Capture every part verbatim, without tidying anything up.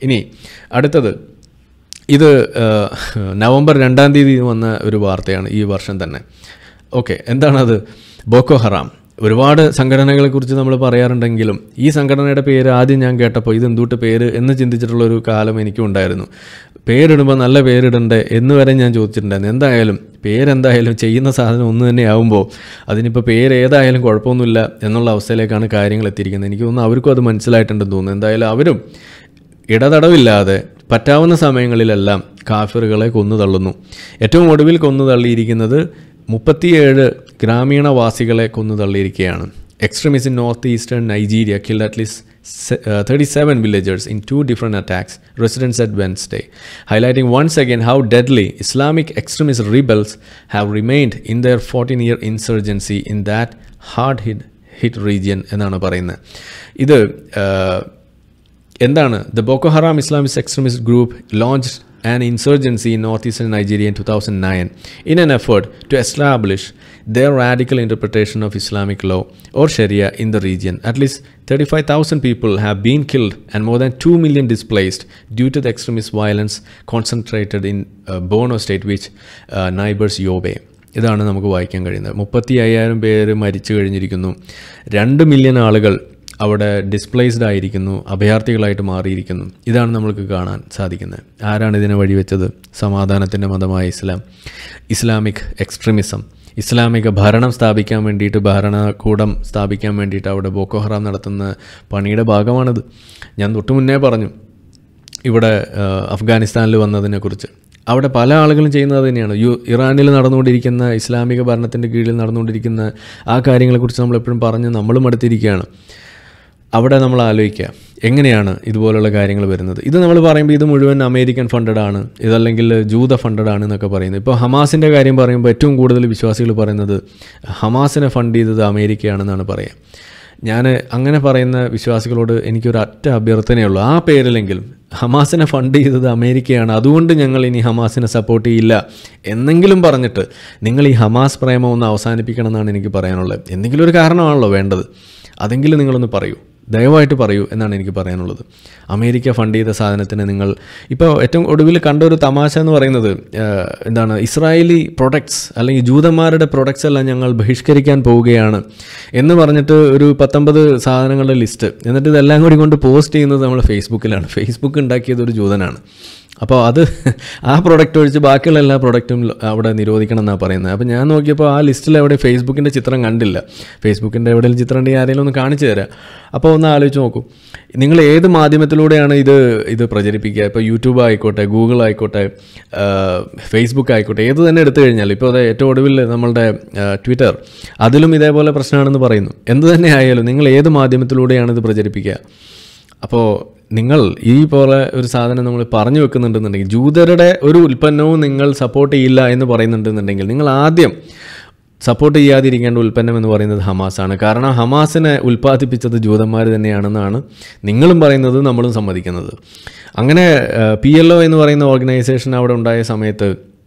ഇനി അടുത്തത്, ഇത് നവംബർ രണ്ടാം തീയതി വന്ന ഒരു വാർത്തയാണ് ഈ വർഷം തന്നെ. ഓക്കെ, എന്താണത്? Boko Haram. ഒരുപാട് സംഘടനകളെക്കുറിച്ച് നമ്മൾ പറയാറുണ്ടെങ്കിലും ഈ സംഘടനയുടെ പേര് ആദ്യം ഞാൻ കേട്ടപ്പോൾ ഇത് എന്തുട്ട് പേര് എന്ന് ചിന്തിച്ചിട്ടുള്ളൊരു കാലം എനിക്കും ഉണ്ടായിരുന്നു. പേരിടുമ്പോൾ നല്ല പേരിടണ്ടേ എന്ന് വരെ ഞാൻ ചോദിച്ചിട്ടുണ്ടായിരുന്നു. എന്തായാലും പേരെന്തായാലും ചെയ്യുന്ന സാധനം ഒന്ന് തന്നെ ആകുമ്പോൾ അതിനിപ്പോൾ പേര് ഏതായാലും കുഴപ്പമൊന്നുമില്ല എന്നുള്ള അവസ്ഥയിലേക്കാണ് കാര്യങ്ങൾ എത്തിയിരിക്കുന്നത്. എനിക്ക് തോന്നുന്നു അവർക്കും അത് മനസ്സിലായിട്ടുണ്ടെന്ന് തോന്നുന്നു. എന്തായാലും അവരും ഇടതടവില്ലാതെ പറ്റാവുന്ന സമയങ്ങളിലെല്ലാം കാഫിറുകളെ കൊന്നു തള്ളുന്നു. ഏറ്റവും ഒടുവിൽ കൊന്നു തള്ളിയിരിക്കുന്നത് മുപ്പത്തിയേഴ് ഗ്രാമീണവാസികളെ കൊന്നു തള്ളിയിരിക്കുകയാണ്. Extremists in northeastern Nigeria killed at least uh, thirty-seven villagers in two different attacks, residents said Wednesday, highlighting once again how deadly Islamic extremist rebels have remained in their fourteen-year insurgency in that hard-hit hit region എന്നാണ് പറയുന്നത്. ഇത് എന്താണ്? The Boko Haram Islamist extremist group launched an insurgency in northeastern Nigeria in two thousand nine in an effort to establish their radical interpretation of Islamic law or Sharia in the region. At least thirty-five thousand people have been killed and more than two million displaced due to the extremist violence concentrated in uh, Borno state, which uh, neighbors Yobe. ഇതാണ് നമുക്ക് വായിക്കാൻ കഴിയുന്നത്. മുപ്പത്തി അയ്യായിരം പേര് മരിച്ചു കഴിഞ്ഞിരിക്കുന്നു. രണ്ട് മില്യൺ ആളുകൾ അവിടെ ഡിസ്പ്ലേസ്ഡ് ആയിരിക്കുന്നു, അഭയാർത്ഥികളായിട്ട് മാറിയിരിക്കുന്നു. ഇതാണ് നമ്മൾക്ക് കാണാൻ സാധിക്കുന്നത്. ആരാണ് ഇതിനെ വഴിവെച്ചത്? സമാധാനത്തിൻ്റെ മതമായ ഇസ്ലാം, ഇസ്ലാമിക് എക്സ്ട്രീമിസം, ഇസ്ലാമിക ഭരണം സ്ഥാപിക്കാൻ വേണ്ടിയിട്ട്, ഭരണകൂടം സ്ഥാപിക്കാൻ വേണ്ടിയിട്ട് അവിടെ ബോക്കോ ഹറാം നടത്തുന്ന പണിയുടെ ഭാഗമാണിത്. ഞാൻ തൊട്ടു മുന്നേ പറഞ്ഞു ഇവിടെ അഫ്ഗാനിസ്ഥാനിൽ വന്നതിനെക്കുറിച്ച്. അവിടെ പല ആളുകളും ചെയ്യുന്നത് തന്നെയാണ്. യു ഇറാനിൽ നടന്നുകൊണ്ടിരിക്കുന്ന ഇസ്ലാമിക ഭരണത്തിൻ്റെ കീഴിൽ നടന്നുകൊണ്ടിരിക്കുന്ന ആ കാര്യങ്ങളെക്കുറിച്ച് നമ്മളെപ്പോഴും പറഞ്ഞ് നമ്മളും അടുത്തിരിക്കുകയാണ്. അവിടെ നമ്മൾ ആലോചിക്കുക എങ്ങനെയാണ് ഇതുപോലുള്ള കാര്യങ്ങൾ വരുന്നത്. ഇത് നമ്മൾ പറയുമ്പോൾ ഇത് മുഴുവൻ അമേരിക്കൻ ഫണ്ടഡ് ആണ്, ഇതല്ലെങ്കിൽ ജൂത ഫണ്ടഡ് ആണ് എന്നൊക്കെ പറയുന്നത്. ഇപ്പോൾ ഹമാസിൻ്റെ കാര്യം പറയുമ്പോൾ ഏറ്റവും കൂടുതൽ വിശ്വാസികൾ പറയുന്നത് ഹമാസിനെ ഫണ്ട് ചെയ്തത് അമേരിക്കയാണെന്നാണ് പറയുക. ഞാൻ അങ്ങനെ പറയുന്ന വിശ്വാസികളോട് എനിക്കൊരു ഒറ്റ അഭ്യർത്ഥനയുള്ളൂ, ആ പേരിലെങ്കിലും ഹമാസിനെ ഫണ്ട് ചെയ്തത് അമേരിക്കയാണ്, അതുകൊണ്ട് ഞങ്ങൾ ഇനി ഹമാസിനെ സപ്പോർട്ട് ചെയ്യില്ല എന്നെങ്കിലും പറഞ്ഞിട്ട് നിങ്ങൾ ഈ ഹമാസ് പ്രേമം ഒന്ന് അവസാനിപ്പിക്കണം എന്നാണ് എനിക്ക് പറയാനുള്ളത്. എന്തെങ്കിലും ഒരു കാരണമാണല്ലോ വേണ്ടത്, അതെങ്കിലും നിങ്ങളൊന്ന് പറയൂ, ദയവായിട്ട് പറയൂ എന്നാണ് എനിക്ക് പറയാനുള്ളത്. അമേരിക്ക ഫണ്ട് ചെയ്ത സാധനത്തിന് നിങ്ങൾ ഇപ്പോൾ ഏറ്റവും ഒടുവിൽ കണ്ട ഒരു തമാശ എന്ന് പറയുന്നത് എന്താണ്, ഇസ്രായേലി പ്രൊഡക്ട്സ് അല്ലെങ്കിൽ ജൂതന്മാരുടെ പ്രൊഡക്ട്സ് എല്ലാം ഞങ്ങൾ ബഹിഷ്കരിക്കാൻ പോവുകയാണ് എന്ന് പറഞ്ഞിട്ട് ഒരു പത്തൊമ്പത് സാധനങ്ങളുടെ ലിസ്റ്റ്, എന്നിട്ട് ഇതെല്ലാം കൂടി കൊണ്ട് പോസ്റ്റ് ചെയ്യുന്നത് നമ്മൾ ഫേസ്ബുക്കിലാണ്. ഫേസ്ബുക്ക് ഉണ്ടാക്കിയത് ഒരു ജൂതനാണ്. അപ്പോൾ അത് ആ പ്രൊഡക്റ്റ് ഒഴിച്ച് ബാക്കിയുള്ള എല്ലാ പ്രൊഡക്റ്റും അവിടെ നിരോധിക്കണം എന്നാണ് പറയുന്നത്. അപ്പോൾ ഞാൻ നോക്കിയപ്പോൾ ആ ലിസ്റ്റിൽ എവിടെ ഫേസ്ബുക്കിൻ്റെ ചിത്രം കണ്ടില്ല. ഫേസ്ബുക്കിൻ്റെ എവിടെയെങ്കിലും ചിത്രം ഉണ്ടെങ്കിൽ ആരെങ്കിലും ഒന്ന് കാണിച്ചു തരാം. അപ്പോൾ ഒന്ന് ആലോചിച്ച് നോക്കൂ, നിങ്ങൾ ഏത് മാധ്യമത്തിലൂടെയാണ് ഇത് ഇത് പ്രചരിപ്പിക്കുക? ഇപ്പോൾ യൂട്യൂബ് ആയിക്കോട്ടെ, ഗൂഗിൾ ആയിക്കോട്ടെ, ഫേസ്ബുക്ക് ആയിക്കോട്ടെ, ഏത് തന്നെ എടുത്തു കഴിഞ്ഞാൽ, ഇപ്പോൾ അത് ഏറ്റവും ഒടുവിൽ നമ്മളുടെ ട്വിറ്റർ, അതിലും ഇതേപോലെ പ്രശ്നമാണെന്ന് പറയുന്നു. എന്ത് തന്നെ ആയാലും നിങ്ങൾ ഏത് മാധ്യമത്തിലൂടെയാണ് ഇത് പ്രചരിപ്പിക്കുക? അപ്പോൾ നിങ്ങൾ ഈ പോലെ ഒരു സാധനം നമ്മൾ പറഞ്ഞു വെക്കുന്നുണ്ടെന്നുണ്ടെങ്കിൽ, ജൂതരുടെ ഒരു ഉൽപ്പന്നവും നിങ്ങൾ സപ്പോർട്ട് ചെയ്യില്ല എന്ന് പറയുന്നുണ്ടെന്നുണ്ടെങ്കിൽ, നിങ്ങൾ ആദ്യം സപ്പോർട്ട് ചെയ്യാതിരിക്കേണ്ട ഉൽപ്പന്നം എന്ന് പറയുന്നത് ഹമാസാണ്. കാരണം ഹമാസിനെ ഉൽപ്പാദിപ്പിച്ചത് ജൂതന്മാർ തന്നെയാണെന്നാണ് നിങ്ങളും പറയുന്നത്, നമ്മളും സമ്മതിക്കുന്നത്. അങ്ങനെ പി എൽ ഒ എന്ന് പറയുന്ന ഓർഗനൈസേഷൻ അവിടെ ഉണ്ടായ സമയത്ത്,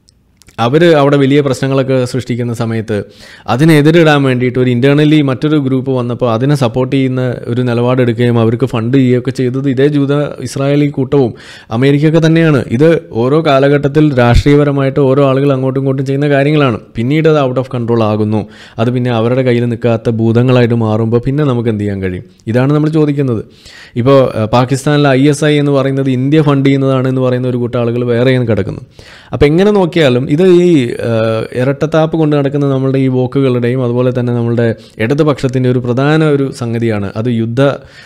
അവർ അവിടെ വലിയ പ്രശ്നങ്ങളൊക്കെ സൃഷ്ടിക്കുന്ന സമയത്ത് അതിനെതിരിടാൻ വേണ്ടിയിട്ട് ഒരു ഇൻറ്റേർണലി മറ്റൊരു ഗ്രൂപ്പ് വന്നപ്പോൾ അതിനെ സപ്പോർട്ട് ചെയ്യുന്ന ഒരു നിലപാടെടുക്കുകയും അവർക്ക് ഫണ്ട് ചെയ്യുകയൊക്കെ ചെയ്തത് ഇതേ ജൂത ഇസ്രായേലി കൂട്ടവും അമേരിക്കയൊക്കെ തന്നെയാണ്. ഇത് ഓരോ കാലഘട്ടത്തിൽ രാഷ്ട്രീയപരമായിട്ട് ഓരോ ആളുകൾ അങ്ങോട്ടും ഇങ്ങോട്ടും ചെയ്യുന്ന കാര്യങ്ങളാണ്. പിന്നീട് അത് ഔട്ട് ഓഫ് കൺട്രോൾ ആകുന്നു, അത് പിന്നെ അവരുടെ കയ്യിൽ നിൽക്കാത്ത ഭൂതങ്ങളായിട്ട് മാറുമ്പോൾ പിന്നെ നമുക്ക് എന്ത് ചെയ്യാൻ കഴിയും? ഇതാണ് നമ്മൾ ചോദിക്കുന്നത്. ഇപ്പോൾ പാകിസ്ഥാനിലെ ഐ എസ് ഐ എന്ന് പറയുന്നത് ഇന്ത്യ ഫണ്ട് ചെയ്യുന്നതാണ് എന്ന് പറയുന്ന ഒരു കൂട്ടം ആളുകൾ വേറെയാണ് കിടക്കുന്നു. അപ്പോൾ എങ്ങനെ നോക്കിയാലും ഇത് ഈ ഇരട്ടത്താപ്പ് കൊണ്ട് നടക്കുന്ന നമ്മളുടെ ഈ വോക്കുകളുടെയും അതുപോലെ തന്നെ നമ്മളുടെ ഇടതുപക്ഷത്തിൻ്റെ ഒരു പ്രധാന ഒരു സംഗതിയാണ്. അത് യുദ്ധ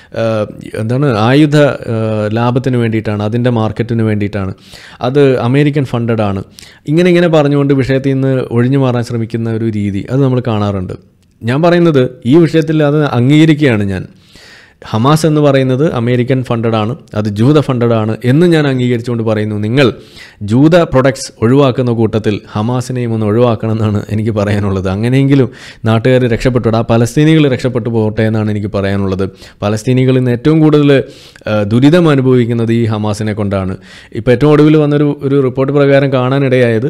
എന്താണ് ആയുധ ലാഭത്തിന് വേണ്ടിയിട്ടാണ്, അതിൻ്റെ മാർക്കറ്റിന് വേണ്ടിയിട്ടാണ്, അത് അമേരിക്കൻ ഫണ്ടഡ് ആണ്, ഇങ്ങനെ ഇങ്ങനെ പറഞ്ഞുകൊണ്ട് വിഷയത്തിൽ നിന്ന് ഒഴിഞ്ഞു മാറാൻ ശ്രമിക്കുന്ന ഒരു രീതി അത് നമ്മൾ കാണാറുണ്ട്. ഞാൻ പറയുന്നത് ഈ വിഷയത്തിൽ അത് അംഗീകരിക്കുകയാണ് ഞാൻ. ഹമാസ് എന്ന് പറയുന്നത് അമേരിക്കൻ ഫണ്ടഡ് ആണ്, അത് ജൂത ഫണ്ടഡ് ആണ് എന്ന് ഞാൻ അംഗീകരിച്ചുകൊണ്ട് പറയുന്നു. നിങ്ങൾ ജൂത പ്രൊഡക്ട്സ് ഒഴിവാക്കുന്ന കൂട്ടത്തിൽ ഹമാസിനെയും ഒന്ന് ഒഴിവാക്കണം എന്നാണ് എനിക്ക് പറയാനുള്ളത്. അങ്ങനെയെങ്കിലും നാട്ടുകാർ രക്ഷപ്പെട്ടു, ആ പലസ്തീനികൾ രക്ഷപ്പെട്ടു പോകട്ടെ എന്നാണ് എനിക്ക് പറയാനുള്ളത്. പലസ്തീനികളിൽ നിന്ന് ഏറ്റവും കൂടുതൽ ദുരിതം അനുഭവിക്കുന്നത് ഈ ഹമാസിനെ കൊണ്ടാണ്. ഇപ്പോൾ ഏറ്റവും ഒടുവിൽ വന്നൊരു ഒരു റിപ്പോർട്ട് പ്രകാരം കാണാനിടയായത്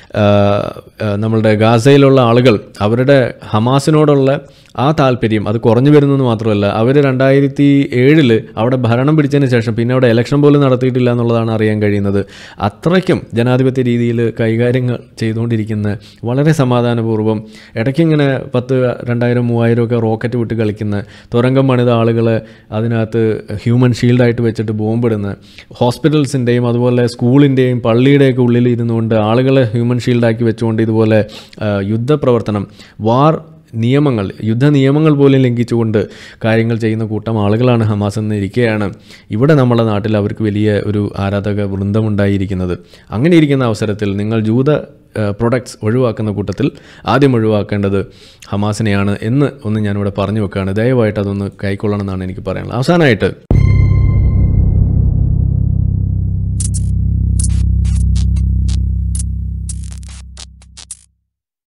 നമ്മളുടെ ഗാസയിലുള്ള ആളുകൾ അവരുടെ ഹമാസിനോടുള്ള ആ താല്പര്യം അത് കുറഞ്ഞു വരുന്നെന്ന് മാത്രമല്ല, അവർ രണ്ടായിരത്തി രണ്ടായിരത്തി ഏഴിൽ അവിടെ ഭരണം പിടിച്ചതിന് ശേഷം പിന്നെ അവിടെ ഇലക്ഷൻ പോലും നടത്തിയിട്ടില്ല എന്നുള്ളതാണ് അറിയാൻ കഴിയുന്നത്. അത്രയ്ക്കും ജനാധിപത്യ രീതിയിൽ കൈകാര്യങ്ങൾ ചെയ്തുകൊണ്ടിരിക്കുന്ന, വളരെ സമാധാനപൂർവ്വം ഇടയ്ക്കിങ്ങനെ പത്ത് രണ്ടായിരം മൂവായിരം ഒക്കെ റോക്കറ്റ് വിട്ട് കളിക്കുന്ന, തുരങ്കം പണിത ആളുകളെ അതിനകത്ത് ഹ്യൂമൻ ഷീൽഡായിട്ട് വെച്ചിട്ട് ബോംബിടുന്ന, ഹോസ്പിറ്റൽസിൻ്റെയും അതുപോലെ സ്കൂളിൻ്റെയും പള്ളിയുടെയൊക്കെ ഉള്ളിൽ ഇരുന്നുകൊണ്ട് ആളുകളെ ഹ്യൂമൻ ഷീൽഡാക്കി വെച്ചുകൊണ്ട് ഇതുപോലെ യുദ്ധപ്രവർത്തനം, വാർ നിയമങ്ങൾ, യുദ്ധ നിയമങ്ങൾ പോലും ലംഘിച്ചുകൊണ്ട് കാര്യങ്ങൾ ചെയ്യുന്ന കൂട്ടം ആളുകളാണ് ഹമാസ് എന്നിരിക്കെയാണ് ഇവിടെ നമ്മുടെ നാട്ടിൽ അവർക്ക് വലിയ ഒരു ആരാധക വൃന്ദമുണ്ടായിരിക്കുന്നത്. അങ്ങനെ ഇരിക്കുന്ന അവസരത്തിൽ നിങ്ങൾ ജൂത പ്രൊഡക്ട്സ് ഒഴിവാക്കുന്ന കൂട്ടത്തിൽ ആദ്യം ഒഴിവാക്കേണ്ടത് ഹമാസിനെയാണ് എന്ന് ഒന്ന് ഞാനിവിടെ പറഞ്ഞു വെക്കുകയാണ്. ദയവായിട്ട് അതൊന്ന് കൈക്കൊള്ളണം എന്നാണ് എനിക്ക് പറയാനുള്ളത്. അവസാനമായിട്ട്